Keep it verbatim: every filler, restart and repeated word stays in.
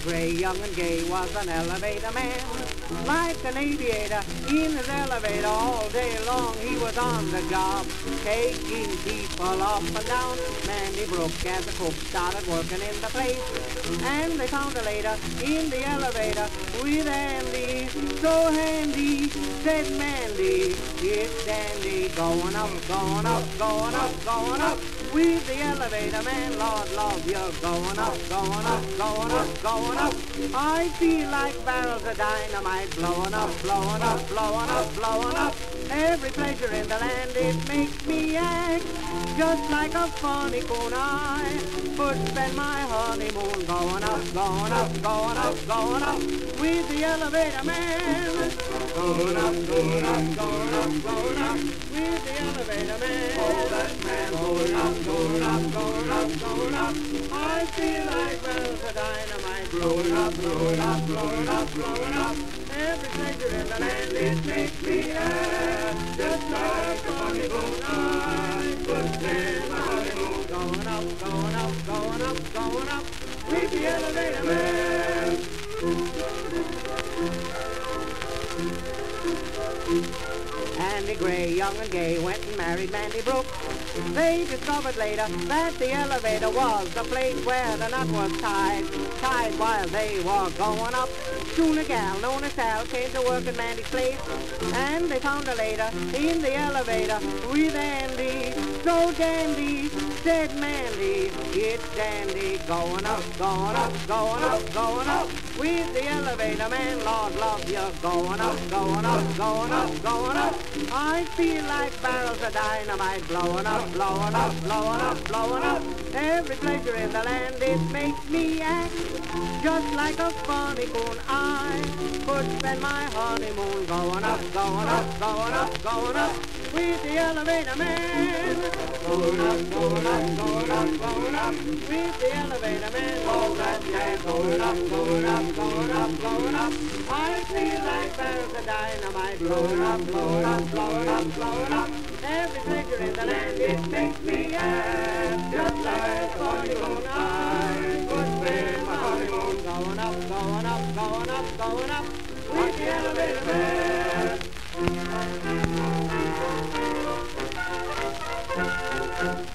gray, young and gay was an elevator man. Like an aviator in his elevator all day long, he was on the job, taking people up and down. Mandy Brooke as a cook started working in the place, and they found her later in the elevator with Andy. So handy, said Mandy, it's dandy, going up, going up, going up, going up. With the elevator man, Lord love you, going up, going up, going up, going up. I feel like barrels of dynamite, blowing up, blowing up, blowing up, blowing up. Every pleasure in the land, it makes me act just like a funny coon. I would spend my honeymoon going up, going up, going up, going up. With the elevator man, going up, going up, going up, going up. With the elevator man, oh that man, going up, going up, going up, going up. I feel like bells of dynamite, blowing up, blowing up, blowing up, blowing up. Every pleasure in the land, it makes me act just like a honeymoon. I could spend my honeymoon going up, going up, going up, going up. With the elevator man. Andy Gray, young and gay, went and married Mandy Brooke. They discovered later that the elevator was the place where the knot was tied, tied while they were going up. Soon a gal known as Sal came to work in Mandy's place, and they found her later in the elevator with Andy. So dandy, said Mandy, it's dandy, going up, going up, going up, going up. With the elevator man, Lord love you, going up, going up, going up, going up. I feel like barrels of dynamite, blowing up, blowing up, blowing up, blowing up. Every pleasure in the land, it makes me act just like a funny coon. I could spend my honeymoon going up, going up, going up, going up. With the elevator man, going up, going up, going up, going up. With the elevator man, oh that yeah, going up, going up, going up, going up. I feel like barrels of dynamite, blowing up, blowing up, blowing up, blowing up. Every pleasure in the land, it makes me act just like a honeymoon. I could spend my honeymoon going up, going up, going up, going up. With the elevator man. Thank you.